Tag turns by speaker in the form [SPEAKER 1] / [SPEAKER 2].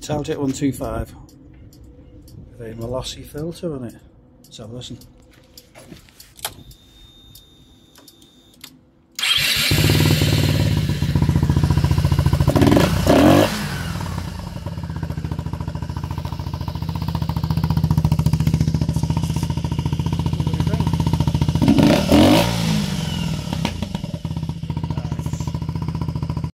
[SPEAKER 1] Italjet 125 with a malossi filter on it. Let's have a listen.